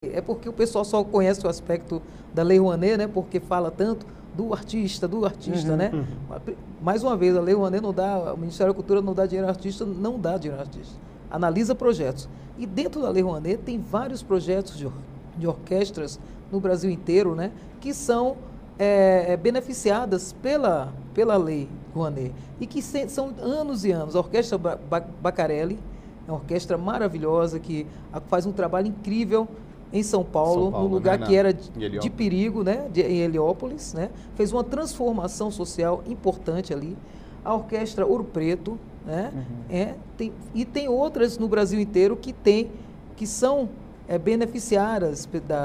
É porque o pessoal só conhece o aspecto da Lei Rouanet, né? Porque fala tanto do artista, né? Mais uma vez, a Lei Rouanet não dá, o Ministério da Cultura não dá dinheiro ao artista, não dá dinheiro ao artista. Analisa projetos. E dentro da Lei Rouanet tem vários projetos de orquestras no Brasil inteiro, né? Que são beneficiadas pela Lei Rouanet. E que são anos e anos. A Orquestra Bacarelli é uma orquestra maravilhosa que faz um trabalho incrível em São Paulo, num lugar, né, que era de perigo, né, em Heliópolis, né, fez uma transformação social importante ali. A Orquestra Ouro Preto, né, tem outras no Brasil inteiro que são beneficiárias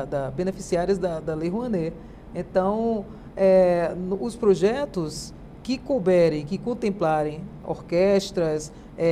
da Lei Rouanet. Então, os projetos que couberem, que contemplarem orquestras,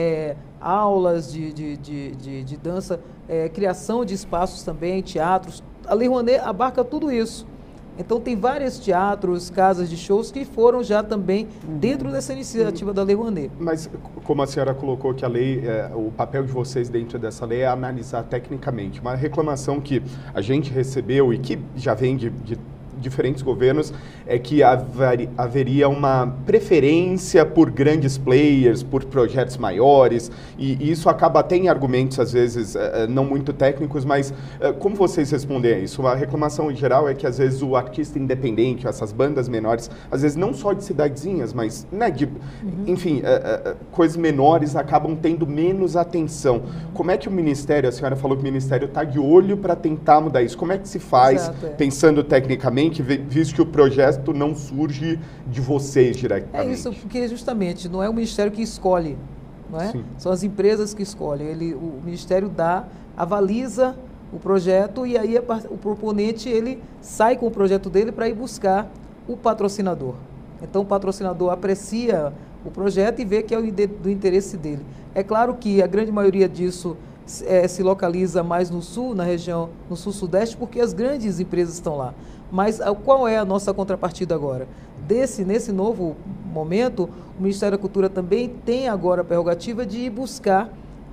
aulas de dança, criação de espaços também, teatros. A Lei Rouanet abarca tudo isso. Então, tem vários teatros, casas de shows que foram já também dentro dessa iniciativa da Lei Rouanet. Mas, como a senhora colocou que a lei, o papel de vocês dentro dessa lei é analisar tecnicamente. Uma reclamação que a gente recebeu e que já vem de diferentes governos é que haveria uma preferência por grandes players, por projetos maiores, e isso acaba até em argumentos, às vezes, não muito técnicos, mas como vocês respondem a isso? A reclamação em geral é que, às vezes, o artista independente, essas bandas menores, às vezes não só de cidadezinhas, mas, né, enfim, coisas menores acabam tendo menos atenção. Como é que o Ministério, a senhora falou que o Ministério está de olho para tentar mudar isso, como é que se faz, pensando tecnicamente, visto que o projeto não surge de vocês diretamente? É isso, porque justamente não é o Ministério que escolhe, não é? Sim. São as empresas que escolhem. O Ministério avaliza o projeto e aí o proponente ele sai com o projeto dele para ir buscar o patrocinador. Então o patrocinador aprecia o projeto e vê que é do interesse dele. É claro que a grande maioria disso se localiza mais no sul, na região, no sul-sudeste, porque as grandes empresas estão lá. Mas qual é a nossa contrapartida agora? Nesse novo momento, o Ministério da Cultura também tem agora a prerrogativa de ir buscar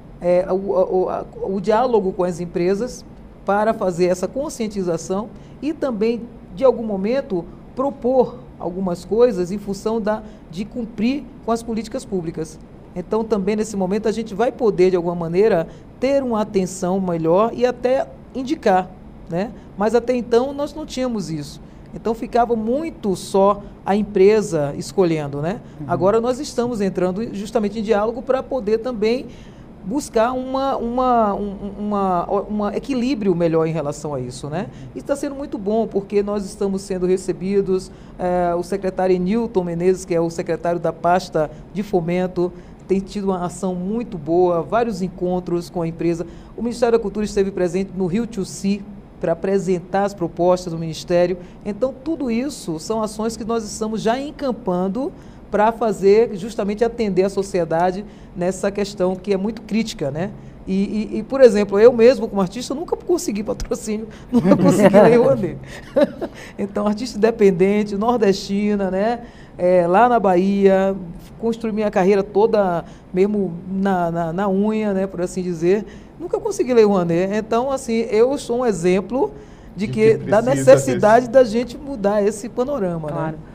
o diálogo com as empresas para fazer essa conscientização e também, de algum momento, propor algumas coisas em função de cumprir com as políticas públicas. Então, também nesse momento, a gente vai poder, de alguma maneira, ter uma atenção melhor e até indicar, né? Mas até então nós não tínhamos isso. Então ficava muito só a empresa escolhendo, né? Agora nós estamos entrando justamente em diálogo para poder também buscar um equilíbrio melhor em relação a isso, né? E está sendo muito bom, porque nós estamos sendo recebidos, o secretário Nilton Menezes, que é o secretário da pasta de fomento, tem tido uma ação muito boa, vários encontros com a empresa. O Ministério da Cultura esteve presente no Rio to See para apresentar as propostas do Ministério. Então, tudo isso são ações que nós estamos já encampando para fazer, justamente atender a sociedade nessa questão que é muito crítica, né? E, por exemplo, eu mesmo, como artista, nunca consegui patrocínio, nunca consegui Lei Rouanet. Então, artista independente, nordestina, né? Lá na Bahia, construí minha carreira toda mesmo na unha, né, por assim dizer, nunca consegui Lei Rouanet. Então, assim, eu sou um exemplo da necessidade da gente mudar esse panorama. Claro. Né?